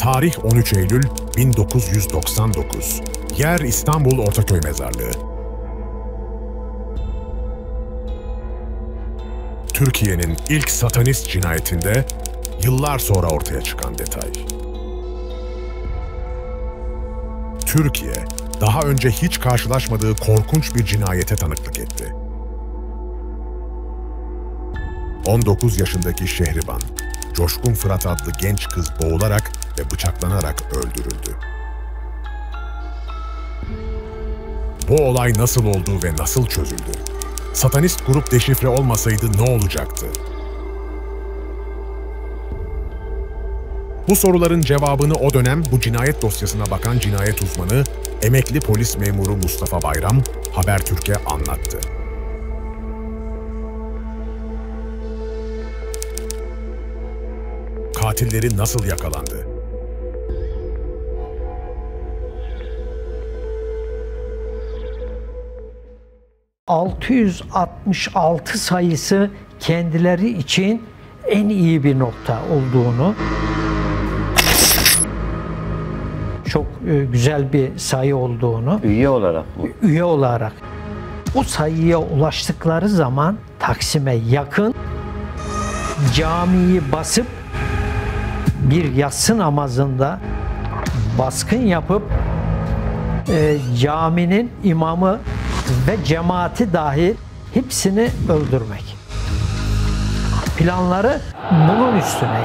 Tarih 13 Eylül 1999. Yer İstanbul Ortaköy Mezarlığı. Türkiye'nin ilk satanist cinayetinde yıllar sonra ortaya çıkan detay. Türkiye, daha önce hiç karşılaşmadığı korkunç bir cinayete tanıklık etti. 19 yaşındaki Şehriban, Coşkun Fırat adlı genç kız boğularak ve bıçaklanarak öldürüldü. Bu olay nasıl oldu ve nasıl çözüldü? Satanist grup deşifre olmasaydı ne olacaktı? Bu soruların cevabını o dönem bu cinayet dosyasına bakan cinayet uzmanı, emekli polis memuru Mustafa Bayram, Habertürk'e anlattı. Katilleri nasıl yakalandı? ...666 sayısı kendileri için en iyi bir nokta olduğunu, çok güzel bir sayı olduğunu, üye olarak mı? Üye olarak. O sayıya ulaştıkları zaman Taksim'e yakın camiyi basıp bir yatsı namazında baskın yapıp caminin imamı ve cemaati dahil hepsini öldürmek. Planları bunun üstüne.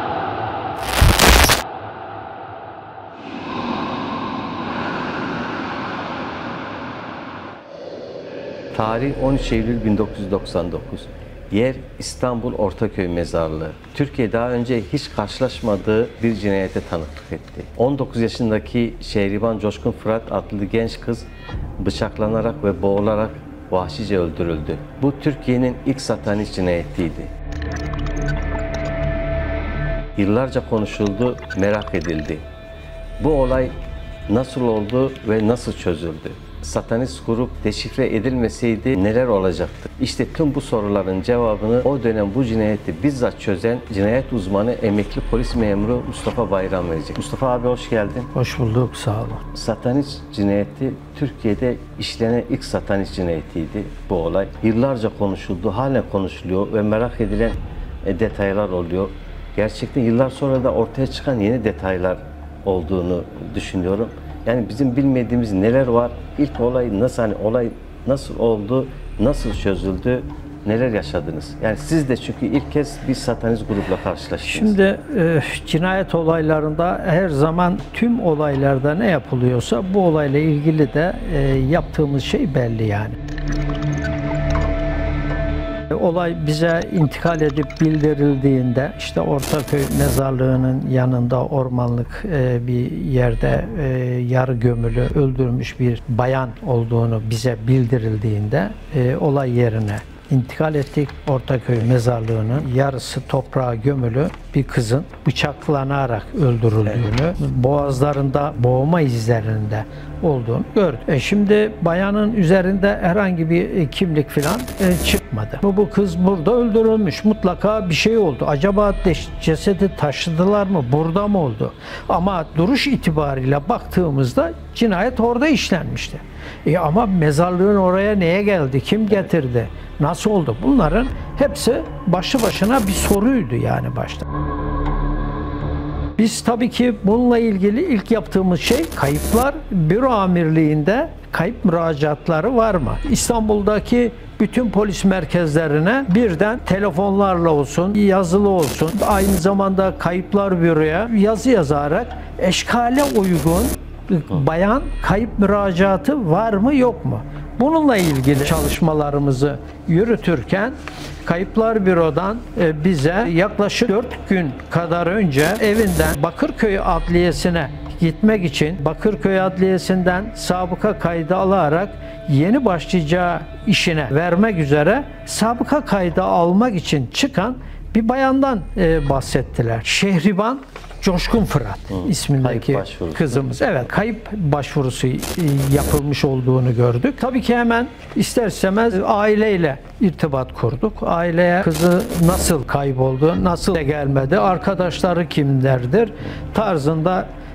Tarih 13 Eylül 1999. Yer İstanbul Ortaköy Mezarlığı. Türkiye daha önce hiç karşılaşmadığı bir cinayete tanıklık etti. 19 yaşındaki Şehriban Coşkun Fırat adlı genç kız bıçaklanarak ve boğularak vahşice öldürüldü. Bu Türkiye'nin ilk satanist cinayetiydi. Yıllarca konuşuldu, merak edildi. Bu olay nasıl oldu ve nasıl çözüldü? Satanist grup deşifre edilmeseydi neler olacaktı? İşte tüm bu soruların cevabını o dönem bu cinayeti bizzat çözen cinayet uzmanı emekli polis memuru Mustafa Bayram verecek. Mustafa abi hoş geldin. Hoş bulduk, sağ olun. Satanist cinayeti Türkiye'de işlenen ilk satanist cinayetiydi bu olay. Yıllarca konuşuldu, halen konuşuluyor ve merak edilen detaylar oluyor. Gerçekten yıllar sonra da ortaya çıkan yeni detaylar olduğunu düşünüyorum. Yani bizim bilmediğimiz neler var? İlk olay nasıl, olay nasıl oldu? Nasıl çözüldü? Neler yaşadınız? Yani siz de çünkü ilk kez bir satanist grupla karşılaştınız. Şimdi cinayet olaylarında her zaman tüm olaylarda ne yapılıyorsa bu olayla ilgili de yaptığımız şey belli yani. Olay bize intikal edip bildirildiğinde işte Ortaköy Mezarlığı'nın yanında ormanlık bir yerde yarı gömülü öldürülmüş bir bayan olduğunu bize bildirildiğinde olay yerine intikal ettik. Ortaköy Mezarlığı'nın yarısı toprağa gömülü bir kızın bıçaklanarak öldürüldüğünü, boğazlarında boğma izlerinde olduğunu gördük. Şimdi bayanın üzerinde herhangi bir kimlik falan çıkmadı. Bu kız burada öldürülmüş. Mutlaka bir şey oldu. Acaba cesedi taşıdılar mı? Burada mı oldu? Ama duruş itibariyle baktığımızda cinayet orada işlenmişti. Ama mezarlığın oraya neye geldi? Kim getirdi? Nasıl oldu? Bunların hepsi başlı başına bir soruydu yani başta. Biz tabii ki bununla ilgili ilk yaptığımız şey kayıplar büro amirliğinde kayıp müracaatları var mı? İstanbul'daki bütün polis merkezlerine birden telefonlarla olsun, yazılı olsun, aynı zamanda kayıplar büroya yazı yazarak eşkale uygun bayan kayıp müracaatı var mı yok mu? Bununla ilgili çalışmalarımızı yürütürken Kayıplar Büro'dan bize yaklaşık 4 gün kadar önce evinden Bakırköy Adliyesi'ne gitmek için Bakırköy Adliyesi'nden sabıka kaydı alarak yeni başlayacağı işine vermek üzere sabıka kaydı almak için çıkan bir bayandan bahsettiler. Şehriban Coşkun Fırat ismindeki kızımız. Evet, kayıp başvurusu yapılmış olduğunu gördük. Tabii ki hemen ister istemez aileyle irtibat kurduk. Aileye kızı nasıl kayboldu, nasıl gelmedi, arkadaşları kimlerdir tarzında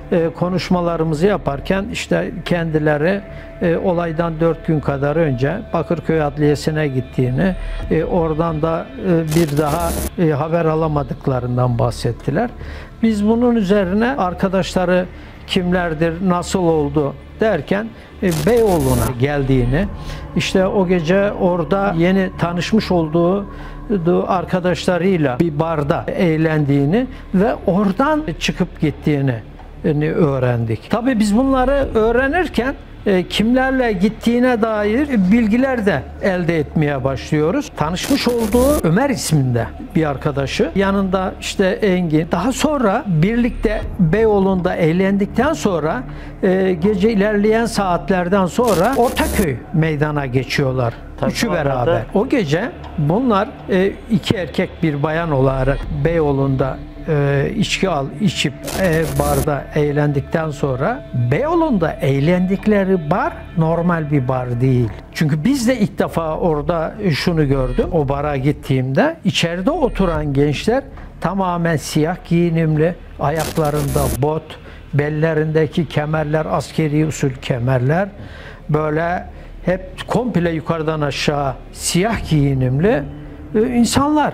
konuşmalarımızı yaparken işte kendileri olaydan 4 gün kadar önce Bakırköy Adliyesi'ne gittiğini, oradan da bir daha haber alamadıklarından bahsettiler. Biz bunun üzerine arkadaşları kimlerdir, nasıl oldu derken Beyoğlu'na geldiğini, işte o gece orada yeni tanışmış olduğu arkadaşlarıyla bir barda eğlendiğini ve oradan çıkıp gittiğini öğrendik. Tabii biz bunları öğrenirken kimlerle gittiğine dair bilgiler de elde etmeye başlıyoruz. Tanışmış olduğu Ömer isminde bir arkadaşı, yanında işte Engin. Daha sonra birlikte Beyoğlu'nda eğlendikten sonra gece ilerleyen saatlerden sonra Ortaköy meydana geçiyorlar. Tabii Üçü beraber. O gece bunlar iki erkek bir bayan olarak Beyoğlu'nda içki içip barda eğlendikten sonra, Beyoğlu'nda eğlendikleri bar normal bir bar değil. Çünkü biz de ilk defa orada şunu gördüm. O bara gittiğimde içeride oturan gençler tamamen siyah giyinimli, ayaklarında bot, bellerindeki kemerler askeri usul kemerler, böyle hep komple yukarıdan aşağı siyah giyinimli insanlar.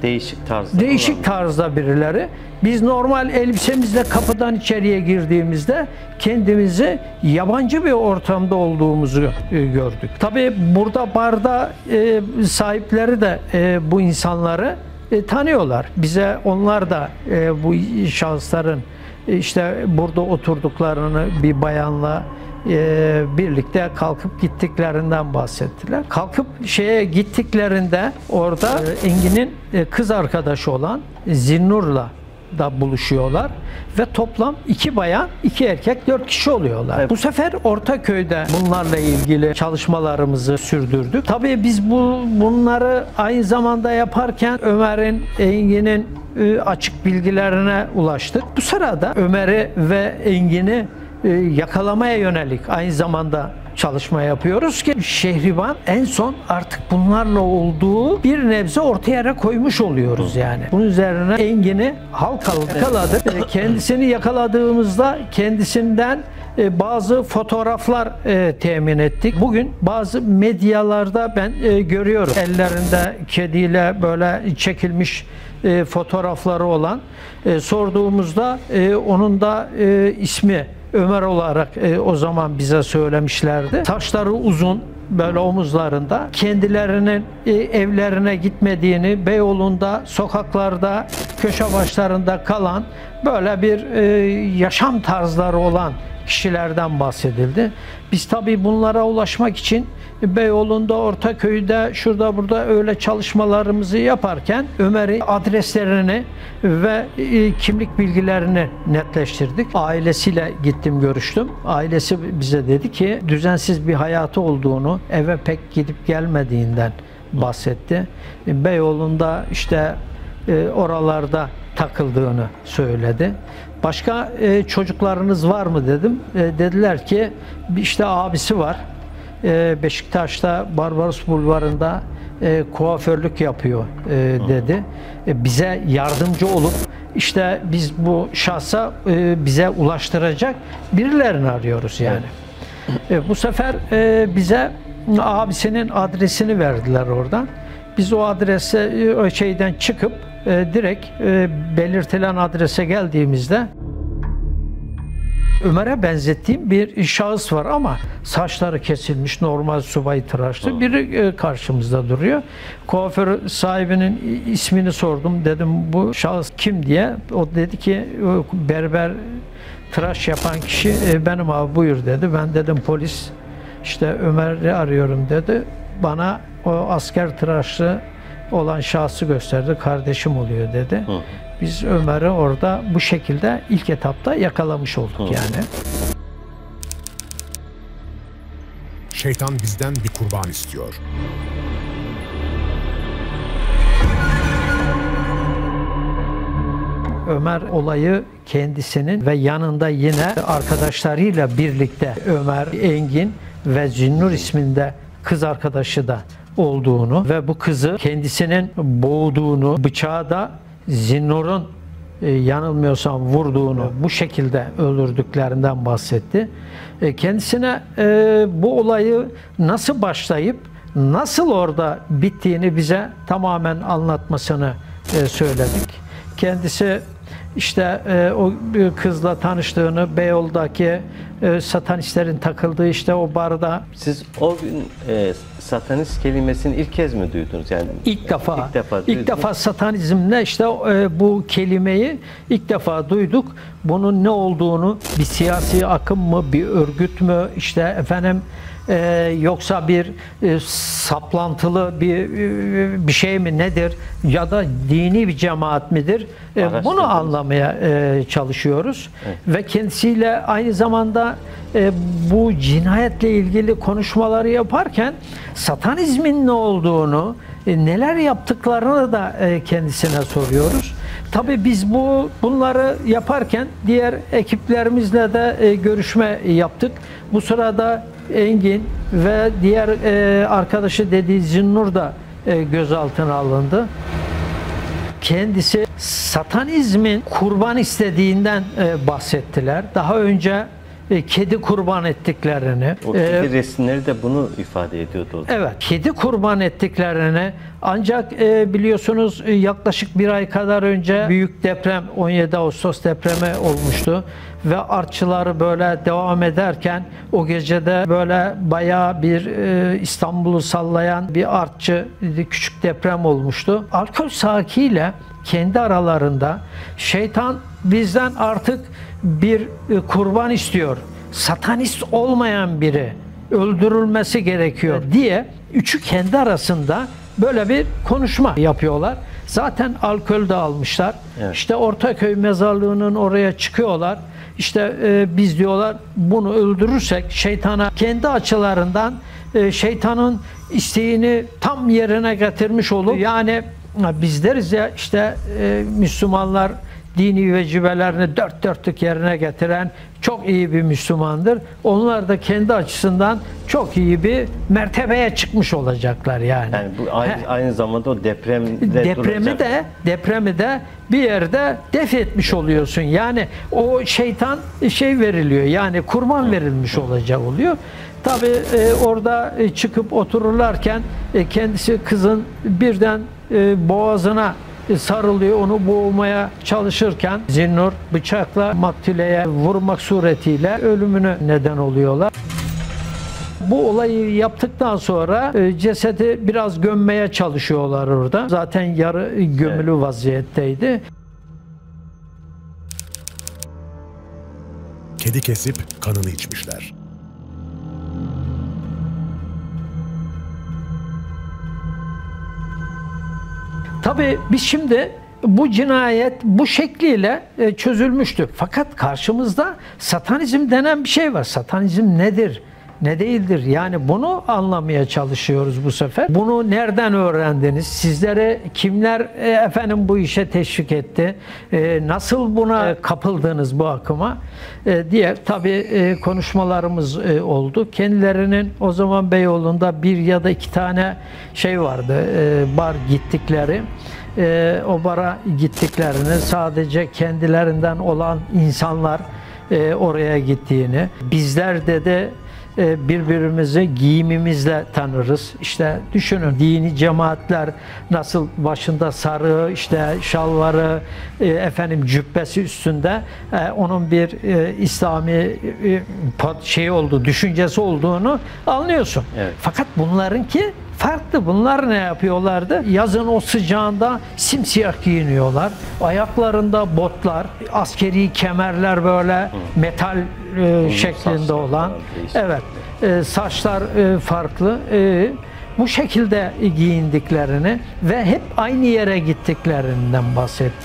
Değişik tarzda birileri. Biz normal elbisemizle kapıdan içeriye girdiğimizde kendimizi yabancı bir ortamda olduğumuzu gördük. Tabii burada barda sahipleri de bu insanları tanıyorlar. Bize onlar da bu şahısların işte burada oturduklarını bir bayanla birlikte kalkıp gittiklerinden bahsettiler. Kalkıp gittiklerinde orada Engin'in kız arkadaşı olan Zinnur'la da buluşuyorlar ve toplam 2 bayan, 2 erkek, 4 kişi oluyorlar. Evet. Bu sefer Ortaköy'de bunlarla ilgili çalışmalarımızı sürdürdük. Tabii biz bunları aynı zamanda yaparken Ömer'in, Engin'in açık bilgilerine ulaştık. Bu sırada Ömer'i ve Engin'i yakalamaya yönelik aynı zamanda çalışma yapıyoruz ki Şehriban en son artık bunlarla olduğu bir nebze ortaya koymuş oluyoruz yani. Bunun üzerine Engin'i yakaladık. Kendisini yakaladığımızda kendisinden bazı fotoğraflar temin ettik. Bugün bazı medyalarda ben görüyorum. Ellerinde kediyle böyle çekilmiş fotoğrafları olan. Sorduğumuzda onun da ismi Ömer olarak o zaman bize söylemişlerdi. Saçları uzun, böyle omuzlarında. Kendilerinin evlerine gitmediğini, Beyoğlu'nda, sokaklarda, köşe başlarında kalan böyle bir yaşam tarzları olan kişilerden bahsedildi. Biz tabii bunlara ulaşmak için Beyoğlu'nda, Ortaköy'de, şurada burada öyle çalışmalarımızı yaparken Ömer'in adreslerini ve kimlik bilgilerini netleştirdik. Ailesiyle gittim, görüştüm. Ailesi bize dedi ki düzensiz bir hayatı olduğunu, eve pek gidip gelmediğinden bahsetti. Beyoğlu'nda işte oralarda takıldığını söyledi. Başka çocuklarınız var mı dedim. Dediler ki işte abisi var. Beşiktaş'ta Barbaros Bulvarı'nda kuaförlük yapıyor dedi. Bize yardımcı olup işte biz bu şahsa bize ulaştıracak birilerini arıyoruz yani. Bu sefer bize abisinin adresini verdiler oradan. Biz o adrese, o şeyden çıkıp direkt belirtilen adrese geldiğimizde Ömer'e benzettiğim bir şahıs var ama saçları kesilmiş, normal subay tıraşlı biri karşımızda duruyor. Kuaför sahibinin ismini sordum, dedim bu şahıs kim diye. O dedi ki berber tıraş yapan kişi benim abi, buyur dedi. Ben dedim polis, işte Ömer'i arıyorum dedi. Bana o asker tıraşlı olan şahsı gösterdi, kardeşim oluyor dedi. Biz Ömer'i orada bu şekilde ilk etapta yakalamış olduk yani. Şeytan bizden bir kurban istiyor. Ömer olayı kendisinin ve yanında yine arkadaşlarıyla birlikte Ömer, Engin ve Zinnur isminde kız arkadaşı da olduğunu ve bu kızı kendisinin boğduğunu, bıçağı da Zinnur'un yanılmıyorsam vurduğunu, bu şekilde öldürdüklerinden bahsetti. Kendisine bu olayı nasıl başlayıp nasıl orada bittiğini bize tamamen anlatmasını söyledik. Kendisi işte o kızla tanıştığını, Beyoğlu'daki satanistlerin takıldığı işte o barda. Siz o gün satanist kelimesini ilk kez mi duydunuz? Yani İlk defa. İlk defa satanizmle işte bu kelimeyi ilk defa duyduk. Bunun ne olduğunu, bir siyasi akım mı, bir örgüt mü, işte efendim yoksa bir saplantılı bir şey mi nedir, ya da dini bir cemaat midir? Bunu anlamaya çalışıyoruz. Evet. Ve kendisiyle aynı zamanda bu cinayetle ilgili konuşmaları yaparken satanizmin ne olduğunu, neler yaptıklarını da kendisine soruyoruz. Tabii biz bunları yaparken diğer ekiplerimizle de görüşme yaptık. Bu sırada Engin ve diğer arkadaşı dediği Zinnur da gözaltına alındı. Kendisi satanizmin kurban istediğinden bahsettiler. Daha önce kedi kurban ettiklerini. O kedi resimleri de bunu ifade ediyordu. Evet, kedi kurban ettiklerini, ancak biliyorsunuz yaklaşık bir ay kadar önce büyük deprem, 17 Ağustos depremi olmuştu ve artçıları böyle devam ederken o gecede böyle bayağı bir İstanbul'u sallayan bir artçı, küçük deprem olmuştu. Alkol sakiyle kendi aralarında şeytan bizden artık bir kurban istiyor, satanist olmayan biri öldürülmesi gerekiyor diye üçü kendi arasında böyle bir konuşma yapıyorlar. Zaten alkol de almışlar. Evet. İşte Ortaköy mezarlığının oraya çıkıyorlar. İşte biz diyorlar bunu öldürürsek şeytana, kendi açılarından şeytanın isteğini tam yerine getirmiş olur. Yani biz deriz ya işte Müslümanlar dini vecibelerini dört dörtlük yerine getiren çok iyi bir Müslümandır. Onlar da kendi açısından çok iyi bir mertebeye çıkmış olacaklar yani. Yani bu aynı zamanda o depremi de bir yerde def etmiş oluyorsun. Yani o şeytan veriliyor. Yani kurban verilmiş olacak oluyor. Tabii orada çıkıp otururlarken kendisi kızın birden boğazına sarılıyor, onu boğmaya çalışırken Zinnur bıçakla maktuleye vurmak suretiyle ölümüne neden oluyorlar. Bu olayı yaptıktan sonra cesedi biraz gömmeye çalışıyorlar orada. Zaten yarı gömülü vaziyetteydi. Kedi kesip kanını içmişler. Tabii biz şimdi bu cinayet bu şekliyle çözülmüştü. Fakat karşımızda satanizm denen bir şey var. Satanizm nedir? Ne değildir? Yani bunu anlamaya çalışıyoruz bu sefer. Bunu nereden öğrendiniz? Sizlere kimler efendim bu işe teşvik etti? Nasıl buna kapıldınız bu akıma? Diye tabii konuşmalarımız oldu. Kendilerinin o zaman Beyoğlu'nda bir ya da iki tane şey vardı. Bar gittikleri. O bara gittiklerini, sadece kendilerinden olan insanlar oraya gittiğini, bizler de birbirimizi giyimimizle tanırız. İşte düşünün, dini cemaatler nasıl başında sarı, işte şalvarı, efendim cübbesi üstünde onun bir İslami düşüncesi olduğunu anlıyorsun. Evet. Fakat bunlarınki farklı. Bunlar ne yapıyorlardı? Yazın o sıcağında simsiyah giyiniyorlar. Ayaklarında botlar, askeri kemerler böyle metal şeklinde olan. Evet. Saçlar farklı. Bu şekilde giyindiklerini ve hep aynı yere gittiklerinden bahsetti.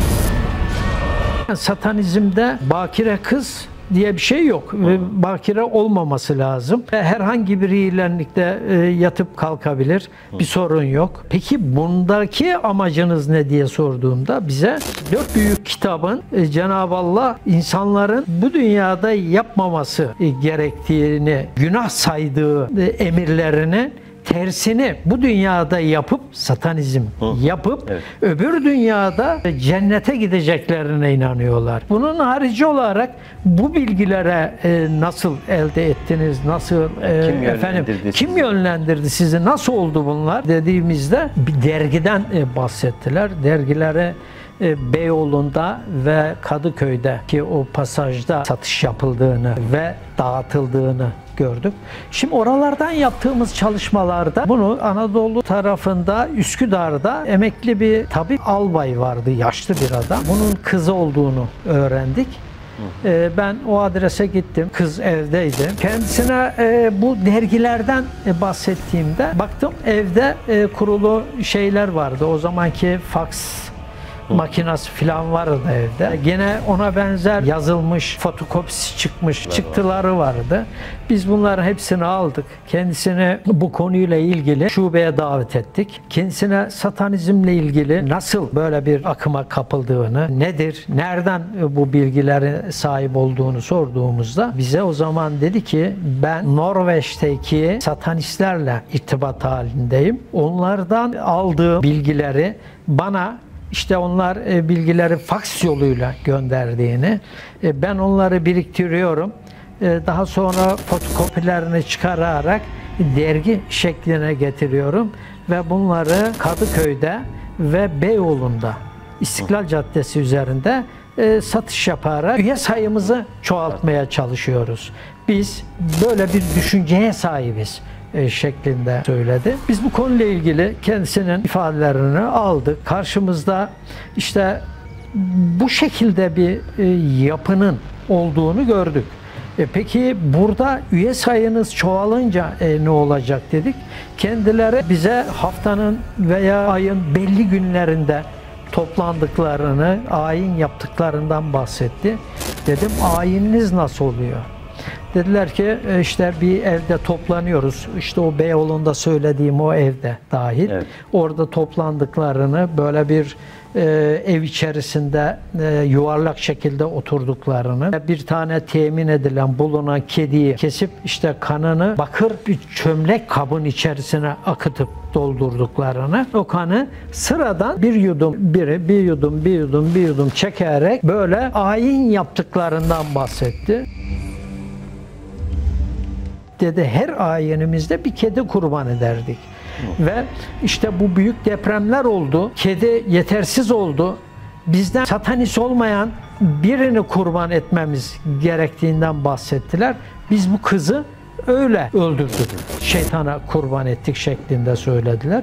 Satanizmde bakire kız diye bir şey yok. Bakire olmaması lazım. Herhangi bir iyilenlikte yatıp kalkabilir. Bir sorun yok. Peki bundaki amacınız ne diye sorduğumda bize 4 büyük kitabın Cenab-ı Allah insanların bu dünyada yapmaması gerektiğini, günah saydığı emirlerini tersini bu dünyada yapıp satanizm yapıp Evet. öbür dünyada cennete gideceklerine inanıyorlar. Bunun harici olarak bu bilgilere nasıl elde ettiniz? Nasıl kim yönlendirdi sizi? Nasıl oldu bunlar? Dediğimizde bir dergiden bahsettiler. Dergilere Beyoğlu'nda ve Kadıköy'de ki o pasajda satış yapıldığını ve dağıtıldığını gördük. Şimdi oralardan yaptığımız çalışmalarda bunu Anadolu tarafında Üsküdar'da emekli bir tabip albay vardı, yaşlı bir adam. Bunun kızı olduğunu öğrendik. Ben o adrese gittim. Kız evdeydi. Kendisine bu dergilerden bahsettiğimde baktım evde kurulu şeyler vardı. O zamanki faks makinası falan vardı evde. Gene ona benzer yazılmış, fotokopisi çıkmış çıktıları vardı. Biz bunların hepsini aldık. Kendisini bu konuyla ilgili şubeye davet ettik. Kendisine satanizmle ilgili nasıl böyle bir akıma kapıldığını, nedir, nereden bu bilgileri sahip olduğunu sorduğumuzda bize o zaman dedi ki ben Norveç'teki satanistlerle irtibat halindeyim. Onlardan aldığım bilgileri bana İşte onlar bilgileri faks yoluyla gönderdiğini, ben onları biriktiriyorum. Daha sonra fotokopilerini çıkararak dergi şekline getiriyorum ve bunları Kadıköy'de ve Beyoğlu'nda, İstiklal Caddesi üzerinde satış yaparak üye sayımızı çoğaltmaya çalışıyoruz. Biz böyle bir düşünceye sahibiz şeklinde söyledi. Biz bu konuyla ilgili kendisinin ifadelerini aldık. Karşımızda işte bu şekilde bir yapının olduğunu gördük. Peki burada üye sayınız çoğalınca ne olacak dedik. Kendileri bize haftanın veya ayın belli günlerinde toplandıklarını, ayin yaptıklarından bahsetti. Dedim ayininiz nasıl oluyor? Dediler ki işte bir evde toplanıyoruz. İşte o Beyoğlu'nda söylediğim o evde dahil. Evet. Orada toplandıklarını böyle bir ev içerisinde yuvarlak şekilde oturduklarını, bir tane temin edilen bulunan kediyi kesip işte kanını bakır bir çömlek kabın içerisine akıtıp doldurduklarını, o kanı sıradan bir yudum bir yudum çekerek böyle ayin yaptıklarından bahsetti. Dedi her ayinimizde bir kedi kurban ederdik. Ve işte bu büyük depremler oldu. Kedi yetersiz oldu. Bizden satanist olmayan birini kurban etmemiz gerektiğinden bahsettiler. Biz bu kızı öyle öldürdük. Şeytana kurban ettik şeklinde söylediler.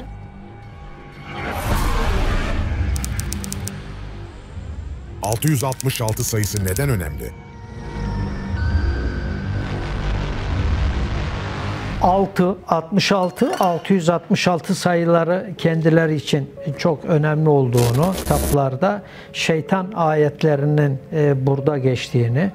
...666 sayısı neden önemli? 666 sayıları kendileri için çok önemli olduğunu, kitaplarda şeytan ayetlerinin burada geçtiğini,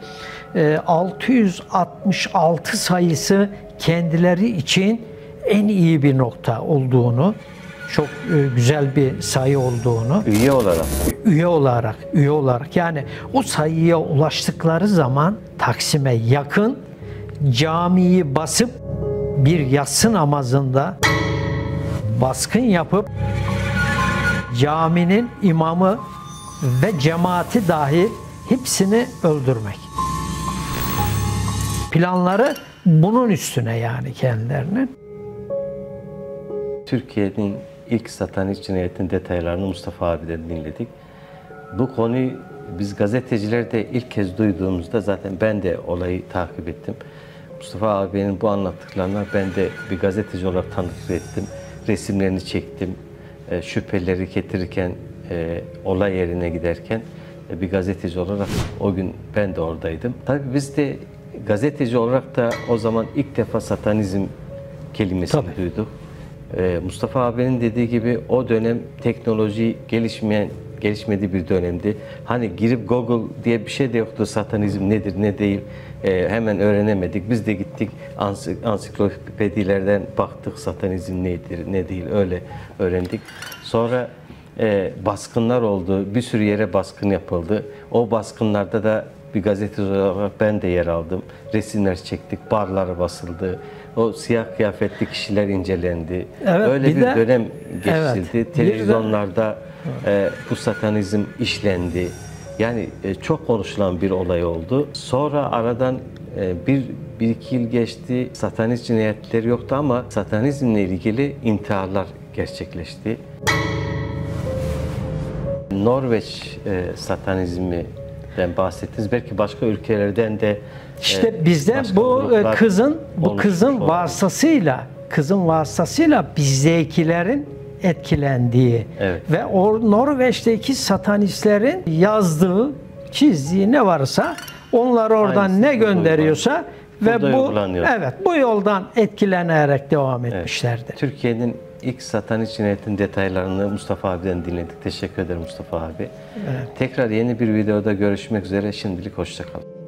666 sayısı kendileri için en iyi bir nokta olduğunu, çok güzel bir sayı olduğunu, üye olarak yani o sayıya ulaştıkları zaman Taksim'e yakın camiyi basıp bir yatsı namazında baskın yapıp caminin imamı ve cemaati dahil hepsini öldürmek. Planları bunun üstüne yani kendilerinin. Türkiye'nin ilk satanist cinayetinin detaylarını Mustafa abiden dinledik. Bu konuyu biz gazeteciler de ilk kez duyduğumuzda zaten ben de olayı takip ettim. Mustafa abinin bu anlattıklarına ben de bir gazeteci olarak tanıklık ettim. Resimlerini çektim. Şüpheleri getirirken, olay yerine giderken bir gazeteci olarak o gün ben de oradaydım. Tabii biz de gazeteci olarak da o zaman ilk defa satanizm kelimesini duyduk. Mustafa abinin dediği gibi o dönem teknoloji gelişmediği bir dönemdi. Hani girip Google diye bir şey de yoktu. Satanizm nedir, ne değil hemen öğrenemedik. Biz de gittik ansiklopedilerden baktık satanizm nedir, ne değil öyle öğrendik. Sonra baskınlar oldu. Bir sürü yere baskın yapıldı. O baskınlarda da bir gazeteci olarak ben de yer aldım. Resimler çektik, barlar basıldı. O siyah kıyafetli kişiler incelendi. Evet, öyle bir dönem geçildi. evet, Televizyonlarda bu satanizm işlendi. Yani çok konuşulan bir olay oldu. Sonra aradan bir iki yıl geçti. Satanist cinayetleri yoktu ama satanizmle ilgili intiharlar gerçekleşti. Norveç satanizminden bahsettiniz. Belki başka ülkelerden de işte bizde başka bu gruplar kızın olmuş. vasıtasıyla bizdekilerin etkilendiği Evet. ve o Norveç'teki satanistlerin yazdığı, çizdiği ne varsa onlar oradan Aynısı ne burada gönderiyorsa ve Burada bu uygulanıyor. bu yoldan etkilenerek devam etmişlerdir. Türkiye'nin ilk satanist cinayetin detaylarını Mustafa abiden dinledik. Teşekkür ederim Mustafa abi. Tekrar yeni bir videoda görüşmek üzere. Şimdilik hoşça kalın.